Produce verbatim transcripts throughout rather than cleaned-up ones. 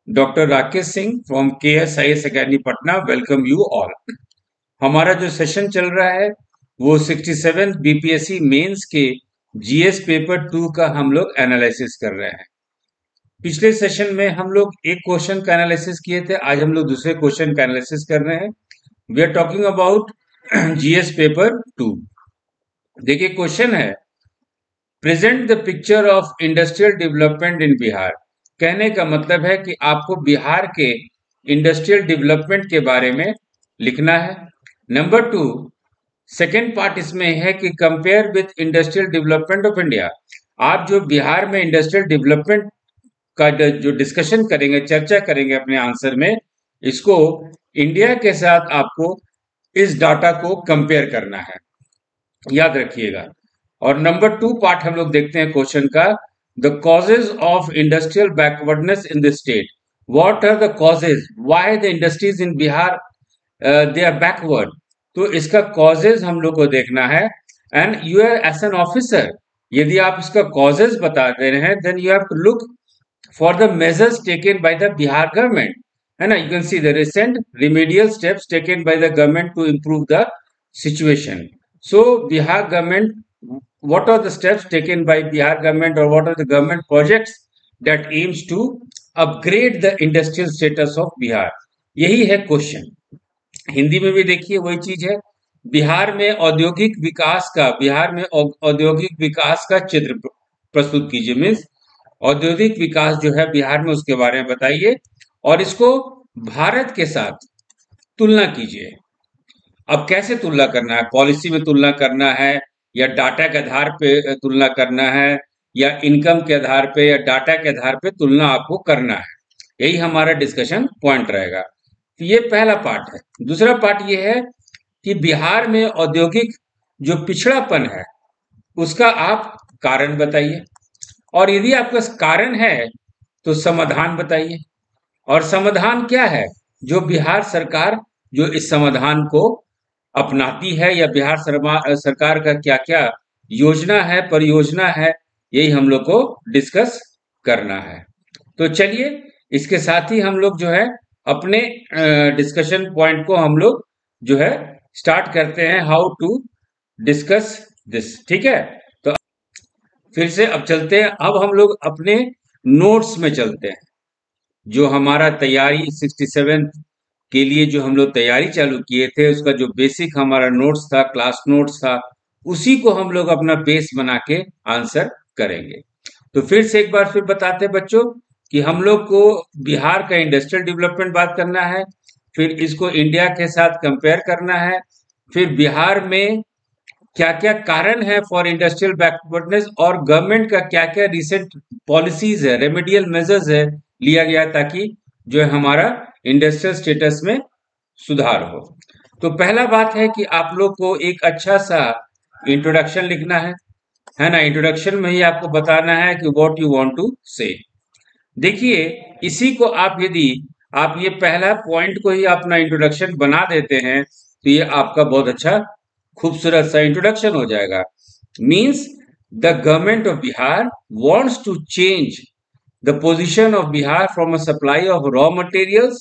Doctor Rakesh Singh from K S I S academy Patna welcome you all. हमारा जो session चल रहा है वो sixty seven B P S C mains के जी एस पेपर टू का हम लोग एनालिसिस कर रहे हैं। पिछले सेशन में हम लोग एक क्वेश्चन का एनालिसिस किए थे, आज हम लोग दूसरे क्वेश्चन का एनालिसिस कर रहे हैं। We are talking about G S paper two. देखिए क्वेश्चन है, present the picture of industrial development in Bihar. कहने का मतलब है कि आपको बिहार के इंडस्ट्रियल डेवलपमेंट के बारे में लिखना है। नंबर टू, सेकेंड पार्ट इसमें है कि compare with industrial development of India. आप जो बिहार में इंडस्ट्रियल डेवलपमेंट का जो डिस्कशन करेंगे, चर्चा करेंगे अपने आंसर में, इसको इंडिया के साथ आपको इस डाटा को कंपेयर करना है, याद रखिएगा। और नंबर टू पार्ट हम लोग देखते हैं क्वेश्चन का, the causes of industrial backwardness in the state. What are the causes, why the industries in Bihar they are backward. तो इसका कॉजेज हम लोग को देखना है। And you are as an officer, यदि आप इसका कॉजेज बता दे रहे हैं, then you have to look for the measures taken by the Bihar government, है ना। You can see the recent remedial steps taken by the government to improve the situation. So Bihar government, what are the steps taken by Bihar government or what are the government projects that aims to upgrade the industrial status of Bihar? यही है question. Hindi में भी देखिए वही चीज है, बिहार में औद्योगिक विकास का, बिहार में औद्योगिक विकास का चित्र प्रस्तुत कीजिए। मीन्स औद्योगिक विकास जो है बिहार में, उसके बारे में बताइए और इसको भारत के साथ तुलना कीजिए। अब कैसे तुलना करना है, पॉलिसी में तुलना करना है या डाटा के आधार पे तुलना करना है या इनकम के आधार पे या डाटा के आधार पे तुलना आपको करना है, यही हमारा डिस्कशन पॉइंट रहेगा। तो ये पहला पार्ट है। दूसरा पार्ट ये है कि बिहार में औद्योगिक जो पिछड़ापन है उसका आप कारण बताइए, और यदि आपका कारण है तो समाधान बताइए। और समाधान क्या है जो बिहार सरकार जो इस समाधान को अपनाती है, या बिहार सरकार का क्या क्या योजना है, परियोजना है, यही हम लोग को डिस्कस करना है। तो चलिए इसके साथ ही हम लोग जो है अपने डिस्कशन पॉइंट को हम लोग जो है स्टार्ट करते हैं, हाउ टू डिस्कस दिस। ठीक है, तो फिर से अब चलते हैं, अब हम लोग अपने नोट्स में चलते हैं। जो हमारा तैयारी सिक्सटी सेवन के लिए जो हम लोग तैयारी चालू किए थे, उसका जो बेसिक हमारा नोट्स था, क्लास नोट्स था, उसी को हम लोग अपना बेस बना के आंसर करेंगे। तो फिर से एक बार फिर बताते हैं बच्चों कि हम लोग को बिहार का इंडस्ट्रियल डेवलपमेंट बात करना है, फिर इसको इंडिया के साथ कंपेयर करना है, फिर बिहार में क्या क्या कारण है फॉर इंडस्ट्रियल बैकवर्डनेस और गवर्नमेंट का क्या क्या रिसेंट पॉलिसीज है, रेमेडियल मेजर्स है लिया गया ताकि जो है हमारा इंडस्ट्रियल स्टेटस में सुधार हो। तो पहला बात है कि आप लोग को एक अच्छा सा इंट्रोडक्शन लिखना है, है ना। इंट्रोडक्शन में ही आपको बताना है कि व्हाट यू वांट टू से। देखिए इसी को आप, यदि आप ये पहला पॉइंट को ही अपना इंट्रोडक्शन बना देते हैं तो ये आपका बहुत अच्छा खूबसूरत सा इंट्रोडक्शन हो जाएगा। Means the government of Bihar wants to change the position of Bihar from a supply of raw materials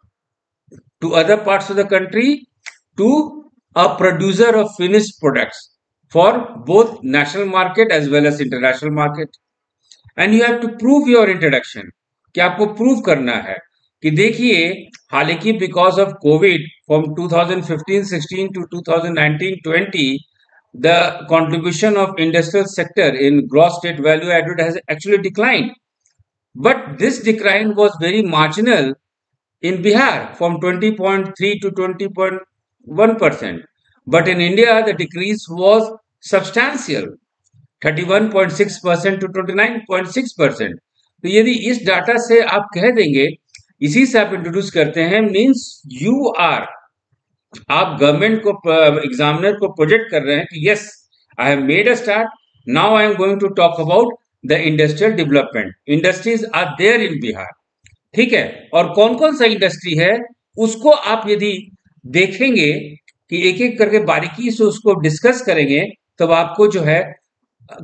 to other parts of the country to a producer of finished products for both national market as well as international market. And you have to prove your introduction, कि आपको prove करना है कि देखिए हालांकि because of covid from twenty fifteen sixteen to twenty nineteen twenty the contribution of industrial sector in gross state value added has actually declined. But this decline was very marginal in Bihar from twenty point three to twenty point one percent. But in India, the decrease was substantial, thirty-one point six percent to twenty-nine point six percent. तो यदि इस data से आप कह देंगे, इसी से आप इंट्रोड्यूस करते हैं, मीन्स यू आर, आप गवर्नमेंट को, एग्जामिनर को प्रोजेक्ट कर रहे हैं कि yes I have made a start, now I am going to talk about the industrial development, industries are there in Bihar. ठीक है, और कौन कौन सा इंडस्ट्री है उसको आप यदि देखेंगे कि एक एक करके बारीकी से उसको डिस्कस करेंगे, तब आपको जो है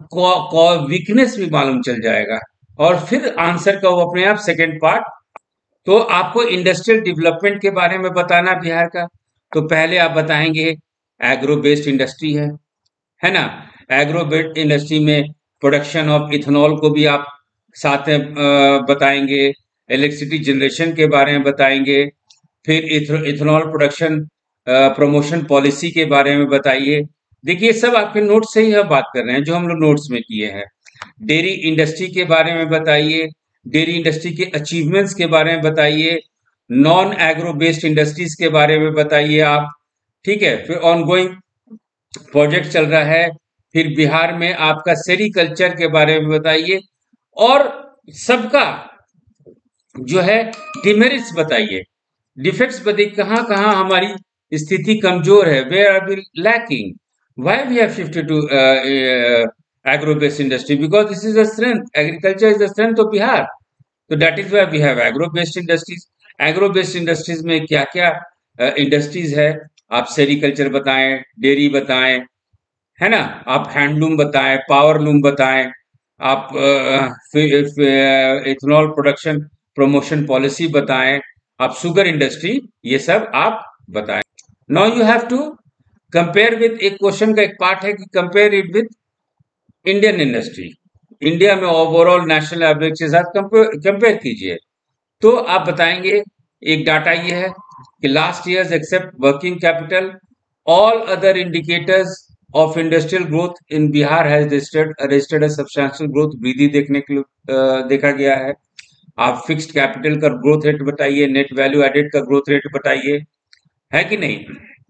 वीकनेस भी मालूम चल जाएगा और फिर आंसर का वो अपने आप सेकेंड पार्ट तो आपको इंडस्ट्रियल डेवलपमेंट के बारे में बताना बिहार का, तो पहले आप बताएंगे एग्रो बेस्ड इंडस्ट्री है है ना। एग्रो बेस्ड इंडस्ट्री में प्रोडक्शन ऑफ इथेनॉल को भी आप साथ में अ, बताएंगे, इलेक्ट्रिसिटी जनरेशन के बारे में बताएंगे, फिर इथेनॉल प्रोडक्शन प्रमोशन पॉलिसी के बारे में बताइए। देखिए सब आपके नोट्स से ही हम बात कर रहे हैं, जो हम लोग नोट्स में किए हैं। डेयरी इंडस्ट्री के बारे में बताइए, डेयरी इंडस्ट्री के अचीवमेंट्स के बारे में बताइए, नॉन एग्रो बेस्ड इंडस्ट्रीज के बारे में बताइए आप, ठीक है। फिर ऑनगोइंग प्रोजेक्ट चल रहा है, फिर बिहार में आपका सेरिकल्चर के बारे में बताइए, और सबका जो है डिमेरिट्स बताइए, डिफेक्ट्स बताइए, कहाँ कहाँ हमारी स्थिति कमजोर है, where are we lacking, why we have shifted to agro based industry, because this is the strength, agriculture is the strength of Bihar, तो that is why we have agro based industries. Agro based industries में क्या क्या industries uh, है, आप sericulture बताएं, dairy बताएं, है ना, आप हैंडलूम बताएं, पावर लूम बताएं, आप इथेनॉल प्रोडक्शन प्रमोशन पॉलिसी बताएं, आप शुगर इंडस्ट्री, ये सब आप बताएं। Now you have to compare with, एक क्वेश्चन का एक पार्ट है कि compare it with Indian industry, India में ओवरऑल नेशनल एवरेज के साथ कंपेयर कीजिए। तो आप बताएंगे, एक डाटा ये है कि last years except working capital all other indicators of industrial growth in Bihar has registered registered a substantial growth, वृद्धि देखने के लिए देखा गया है। आप फिक्स्ड कैपिटल का ग्रोथ रेट बताइए, नेट वैल्यू एडेड का ग्रोथ रेट बताइए, है कि नहीं।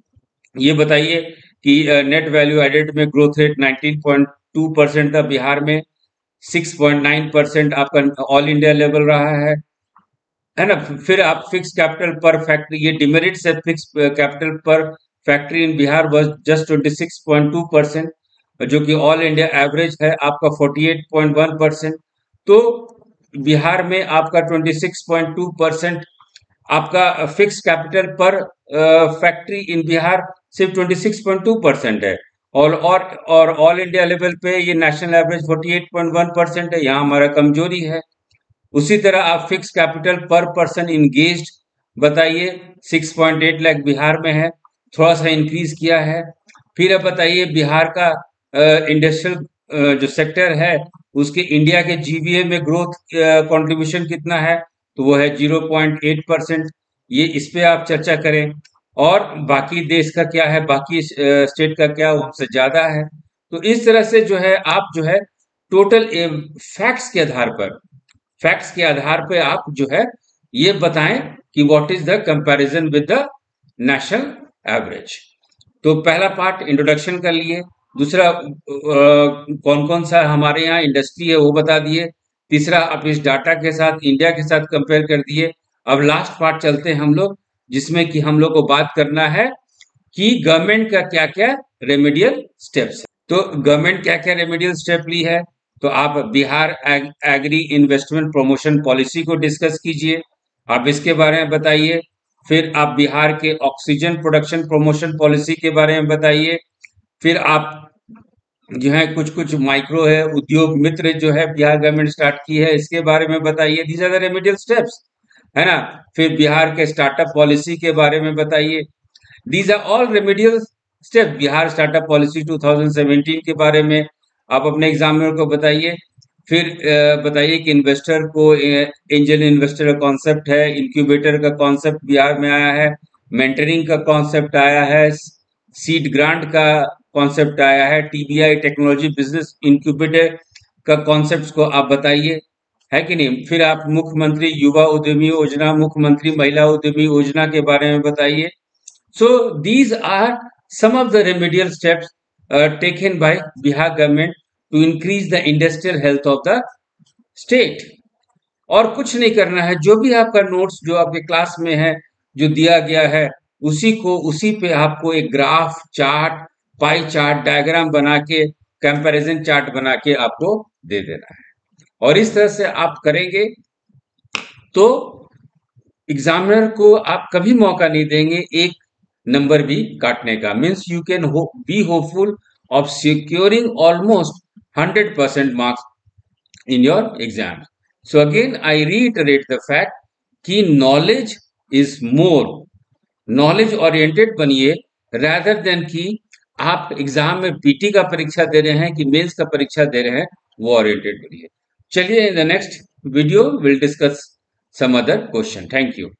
ये बताइए कि नेट वैल्यू एडेड में growth rate nineteen point two percent था बिहार में, सिक्स पॉइंट नाइन परसेंट आपका ऑल इंडिया लेवल रहा है है ना। फिर आप फिक्स कैपिटल पर फैक्ट्री, ये डिमेरिट्स है, fix capital per factory in Bihar was just twenty six point two percent, जो कि ऑल इंडिया एवरेज है आपका forty eight point one percent. तो बिहार में आपका twenty six point two percent आपका fix capital per factory in Bihar सिर्फ twenty six point two percent है, और और और ऑल इंडिया लेवल पे ये national average forty eight point one percent है, यहाँ हमारा कमजोरी है। उसी तरह आप fix capital per person engaged बताइए, six point eight lakh Bihar में है, थोड़ा सा इंक्रीज किया है। फिर अब बताइए बिहार का इंडस्ट्रियल जो सेक्टर है उसके इंडिया के जीवीए में ग्रोथ कंट्रीब्यूशन कितना है, तो वो है जीरो पॉइंट एट परसेंट। ये इस पे आप चर्चा करें, और बाकी देश का क्या है, बाकी स्टेट का क्या, वो हमसे ज्यादा है। तो इस तरह से जो है आप जो है टोटल फैक्ट्स के आधार पर फैक्ट्स के आधार पे आप जो है ये बताएं कि what is the comparison with the national average. तो पहला पार्ट इंट्रोडक्शन कर लिए, दूसरा कौन कौन सा हमारे यहाँ इंडस्ट्री है वो बता दिए, तीसरा आप इस डाटा के साथ इंडिया के साथ कंपेयर कर दिए। अब लास्ट पार्ट चलते हैं हम लोग, जिसमें कि हम लोग को बात करना है कि गवर्नमेंट का क्या क्या रेमेडियल स्टेप्स है। तो गवर्नमेंट क्या क्या रेमेडियल स्टेप ली है, तो आप Bihar ag, agri investment promotion policy को डिस्कस कीजिए, आप इसके बारे में बताइए। फिर आप बिहार के ऑक्सीजन प्रोडक्शन प्रमोशन पॉलिसी के बारे में बताइए। फिर आप जो है कुछ कुछ माइक्रो है उद्योग मित्र जो है बिहार गवर्नमेंट स्टार्ट की है, इसके बारे में बताइए, these are the remedial steps, है ना। फिर बिहार के स्टार्टअप पॉलिसी के बारे में बताइए, these are all remedial step. Bihar startup policy two thousand seventeen के बारे में आप अपने एग्जामिनर को बताइए। फिर बताइए कि इन्वेस्टर को एंजल इन्वेस्टर का कॉन्सेप्ट है, इंक्यूबेटर का कॉन्सेप्ट बिहार में आया है, मेंटरिंग का कॉन्सेप्ट आया है, सीड ग्रांट का कॉन्सेप्ट आया है, टीबीआई टेक्नोलॉजी बिजनेस इंक्यूबेटर का कॉन्सेप्ट को आप बताइए, है कि नहीं। फिर आप मुख्यमंत्री युवा उद्यमी योजना, मुख्यमंत्री महिला उद्यमी योजना के बारे में बताइए। So these are some of the remedial steps uh, taken by Bihar government to increase the industrial health of the state। और कुछ नहीं करना है, जो भी आपका नोट्स जो आपके क्लास में है जो दिया गया है उसी को उसी पे आपको एक graph chart pie chart diagram बना के कंपैरिजन चार्ट बना के आपको दे देना है, और इस तरह से आप करेंगे तो एग्जामिनर को आप कभी मौका नहीं देंगे एक नंबर भी काटने का। Means you can be hopeful of securing almost hundred percent marks in your exam. So again, I reiterate the fact कि knowledge is more, knowledge oriented बनिए रादर देन कि आप एग्जाम में पीटी का परीक्षा दे रहे हैं कि मेंस का परीक्षा दे रहे हैं, वो ओरिएंटेड बनिए। चलिए in the next video will discuss some other question. Thank you.